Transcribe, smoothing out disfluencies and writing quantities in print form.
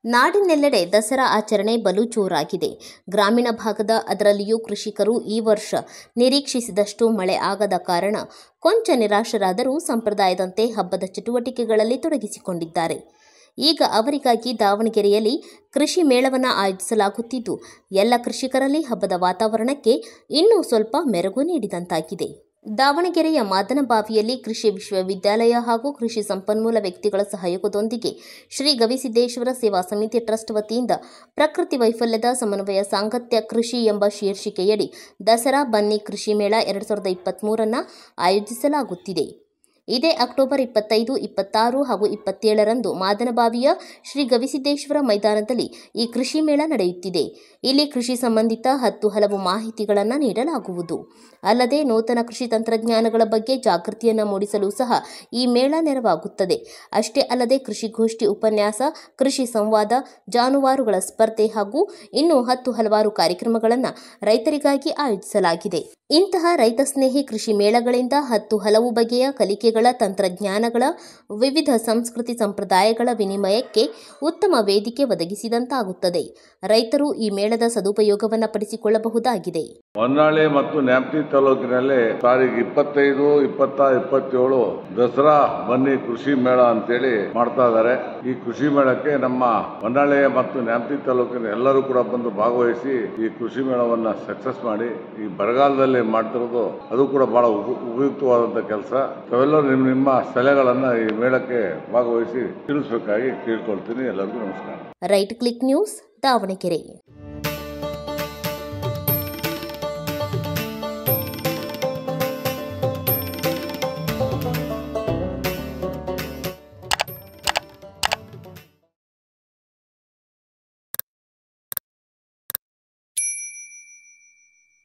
ನಾಡಿನೆಲ್ಲೆಡೆ ದಸರಾ ಆಚರಣೆ ಬಲು ಜೋರಾಗಿದೆ. ಗ್ರಾಮೀಣ ಭಾಗದ ಅದರಲ್ಲಿಯೂ ಕೃಷಿಕರು ಈ ವರ್ಷ ನಿರೀಕ್ಷಿಸಿದಷ್ಟು ಮಳೆ ಆಗದ ಕಾರಣ ಕೊಂಚ ನಿರಾಶರಾದರೂ ಸಂಪ್ರದಾಯದಂತೆ ಹಬ್ಬದ ಚಟುವಟಿಕೆಗಳಲ್ಲಿ ತೊಡಗಿಸಿಕೊಂಡಿದ್ದಾರೆ. ಈಗ ಅವರಿಗಾಗಿ ದಾವಣಗೆರೆಯಲ್ಲಿ ಕೃಷಿ ಮೇಳವನ್ನು ಆಯೋಜಿಸಲಾಗುತ್ತಿದ್ದು, ಎಲ್ಲ ಕೃಷಿಕರಲ್ಲಿ ಹಬ್ಬದ ವಾತಾವರಣಕ್ಕೆ ಇನ್ನೂ ಸ್ವಲ್ಪ ಮೆರುಗು ನೀಡಿದಂತಾಗಿದೆ. ದಾವಣಗೆರೆಯ ಮಾದನಬಾವಿಯಲ್ಲಿ ಕೃಷಿ ವಿಶ್ವವಿದ್ಯಾಲಯ ಹಾಗೂ ಕೃಷಿ ಸಂಪನ್ಮೂಲ ವ್ಯಕ್ತಿಗಳ ಸಹಯೋಗದೊಂದಿಗೆ ಶ್ರೀ ಗವಿಸಿದ್ದೇಶ್ವರ ಸೇವಾ ಸಮಿತಿ ಟ್ರಸ್ಟ್ ವತಿಯಿಂದ ಪ್ರಕೃತಿ ವೈಫಲ್ಯದ ಸಮನ್ವಯ ಸಾಂಗತ್ಯ ಕೃಷಿ ಎಂಬ ಶೀರ್ಷಿಕೆಯಡಿ ದಸರಾ ಬನ್ನಿ ಕೃಷಿ ಮೇಳ 2023 ಆಯೋಜಿಸಲಾಗುತ್ತಿದೆ. ಇದೇ ಅಕ್ಟೋಬರ್ 25, 26 ಹಾಗೂ 27ರಂದು ಮಾದನಬಾವಿಯ ಶ್ರೀ ಗವಿಸಿದ್ದೇಶ್ವರ ಮೈದಾನದಲ್ಲಿ ಈ ಕೃಷಿ ಮೇಳ ನಡೆಯುತ್ತಿದೆ. ಇಲ್ಲಿ ಕೃಷಿ ಸಂಬಂಧಿತ ಹಲವು ಮಾಹಿತಿಗಳನ್ನು ನೀಡಲಾಗುವುದು. ಅಲ್ಲದೆ ನೂತನ ಕೃಷಿ ತಂತ್ರಜ್ಞಾನಗಳ ಬಗ್ಗೆ ಜಾಗೃತಿಯನ್ನು ಮೂಡಿಸಲು ಸಹ ಈ ಮೇಳ ನೆರವಾಗುತ್ತದೆ. ಅಷ್ಟೇ ಅಲ್ಲದೆ ಕೃಷಿಗೋಷ್ಠಿ, ಉಪನ್ಯಾಸ, ಕೃಷಿ ಸಂವಾದ, ಜಾನುವಾರುಗಳ ಸ್ಪರ್ಧೆ ಹಾಗೂ ಇನ್ನೂ ಹಲವಾರು ಕಾರ್ಯಕ್ರಮಗಳನ್ನು ರೈತರಿಗಾಗಿ ಆಯೋಜಿಸಲಾಗಿದೆ. ಇಂತಹ ರೈತ ಸ್ನೇಹಿ ಕೃಷಿ ಮೇಳಗಳಿಂದ ಹಲವು ಬಗೆಯ ಕಲಿಕೆಗಳ, ತಂತ್ರಜ್ಞಾನಗಳ, ವಿವಿಧ ಸಂಸ್ಕೃತಿ ಸಂಪ್ರದಾಯಗಳ ವಿನಿಮಯಕ್ಕೆ ಉತ್ತಮ ವೇದಿಕೆ ಒದಗಿಸಿದಂತಾಗುತ್ತದೆ. ರೈತರು ಈ ಮೇಳದ ಸದುಪಯೋಗವನ್ನು ಪಡಿಸಿಕೊಳ್ಳಬಹುದಾಗಿದೆ. ಹೊನ್ನಾಳಿ ಮತ್ತು ನ್ಯಾಮತಿ ತಾಲೂಕಿನಲ್ಲಿ ತಾರೀಖು 25, 26, 27 ದಸರಾ ಬನ್ನಿ ಕೃಷಿ ಮೇಳ ಅಂತೇಳಿ ಮಾಡ್ತಾ ಇದ್ದಾರೆ. ಈ ಕೃಷಿ ಮೇಳಕ್ಕೆ ನಮ್ಮ ಹೊನ್ನಾಳಿ ಮತ್ತು ನ್ಯಾಮತಿ ತಾಲೂಕಿನ ಎಲ್ಲರೂ ಕೂಡ ಬಂದು ಭಾಗವಹಿಸಿ ಈ ಕೃಷಿ ಮೇಳವನ್ನ ಸಕ್ಸಸ್ ಮಾಡಿ ಈ ಬರಗಾಲದಲ್ಲಿ ಮಾಡ್ತಿರೋದು ಅದು ಕೂಡ ಬಹಳ ಉಪಯುಕ್ತವಾದಂತ ಕೆಲಸ. ತಾವೆಲ್ಲರೂ ನಿಮ್ಮ ಸಲಹೆಗಳನ್ನ ಈ ಮೇಳಕ್ಕೆ ಭಾಗವಹಿಸಿ ತಿಳಿಸಬೇಕಾಗಿ ಕೇಳ್ಕೊಳ್ತೀನಿ. ಎಲ್ಲರಿಗೂ ನಮಸ್ಕಾರ. Right click news Davanagere.